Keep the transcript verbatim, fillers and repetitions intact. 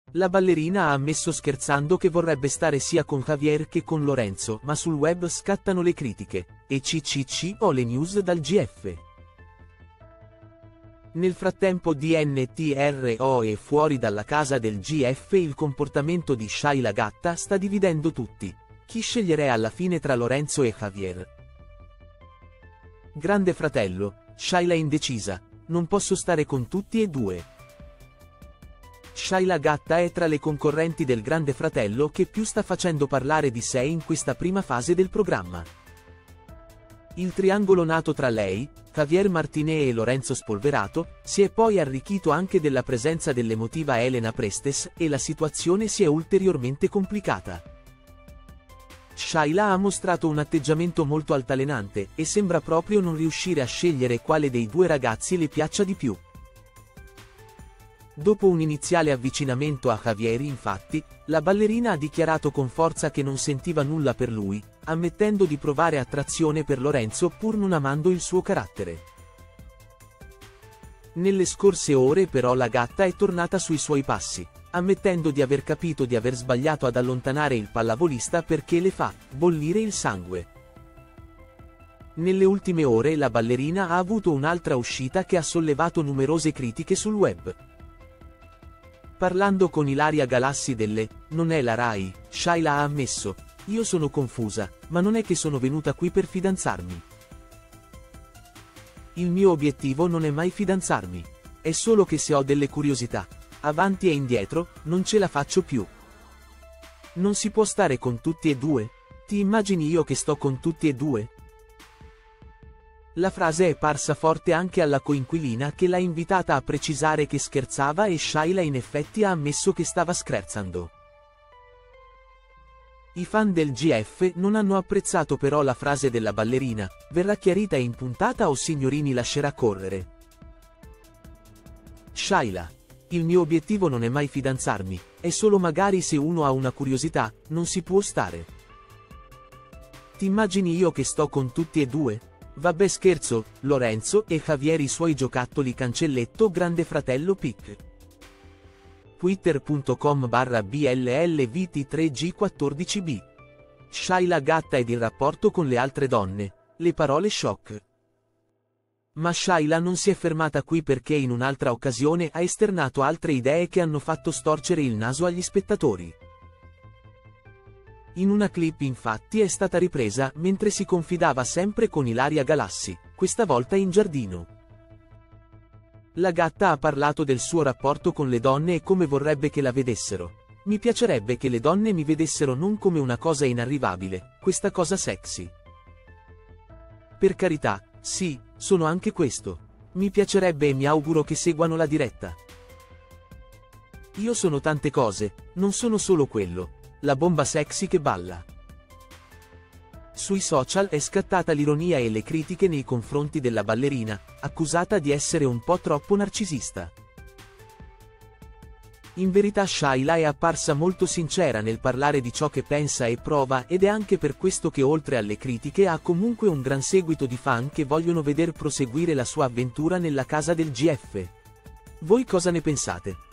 La ballerina ha ammesso scherzando che vorrebbe stare sia con Javier che con Lorenzo, ma sul web scattano le critiche, e C C C o le news dal G F. Nel frattempo D N T R O e fuori dalla casa del G F il comportamento di Shayla Gatta sta dividendo tutti. Chi scegliere alla fine tra Lorenzo e Javier? Grande fratello, Shayla indecisa, non posso stare con tutti e due. Shayla Gatta è tra le concorrenti del Grande Fratello che più sta facendo parlare di sé in questa prima fase del programma. Il triangolo nato tra lei, Javier Martinez e Lorenzo Spolverato, si è poi arricchito anche della presenza dell'emotiva Elena Prestes e la situazione si è ulteriormente complicata. Shayla ha mostrato un atteggiamento molto altalenante e sembra proprio non riuscire a scegliere quale dei due ragazzi le piaccia di più. Dopo un iniziale avvicinamento a Javier, infatti, la ballerina ha dichiarato con forza che non sentiva nulla per lui, ammettendo di provare attrazione per Lorenzo pur non amando il suo carattere. Nelle scorse ore però la Gatta è tornata sui suoi passi, ammettendo di aver capito di aver sbagliato ad allontanare il pallavolista perché le fa bollire il sangue. Nelle ultime ore la ballerina ha avuto un'altra uscita che ha sollevato numerose critiche sul web. Parlando con Ilaria Galassi delle "Non è la Rai", Shayla ha ammesso: "Io sono confusa, ma non è che sono venuta qui per fidanzarmi. Il mio obiettivo non è mai fidanzarmi. È solo che se ho delle curiosità, avanti e indietro, non ce la faccio più. Non si può stare con tutti e due? Ti immagini io che sto con tutti e due?" La frase è parsa forte anche alla coinquilina che l'ha invitata a precisare che scherzava e Shayla in effetti ha ammesso che stava scherzando. I fan del G F non hanno apprezzato però la frase della ballerina: "Verrà chiarita in puntata o signorini lascerà correre?" Shayla: "Il mio obiettivo non è mai fidanzarmi, è solo magari se uno ha una curiosità, non si può stare. Ti immagini io che sto con tutti e due? Vabbè scherzo, Lorenzo e Javier i suoi giocattoli cancelletto Grande Fratello Pic. twitter punto com barra B L L V T tre G quattordici B. Shayla Gatta ed il rapporto con le altre donne, le parole shock. Ma Shayla non si è fermata qui perché in un'altra occasione ha esternato altre idee che hanno fatto storcere il naso agli spettatori. In una clip infatti è stata ripresa mentre si confidava sempre con Ilaria Galassi, questa volta in giardino. La Gatta ha parlato del suo rapporto con le donne e come vorrebbe che la vedessero. "Mi piacerebbe che le donne mi vedessero non come una cosa inarrivabile, questa cosa sexy. Per carità, sì, sono anche questo. Mi piacerebbe e mi auguro che seguano la diretta. Io sono tante cose, non sono solo quello. La bomba sexy che balla." Sui social è scattata l'ironia e le critiche nei confronti della ballerina, accusata di essere un po' troppo narcisista. In verità Shayla è apparsa molto sincera nel parlare di ciò che pensa e prova ed è anche per questo che oltre alle critiche ha comunque un gran seguito di fan che vogliono veder proseguire la sua avventura nella casa del G F. Voi cosa ne pensate?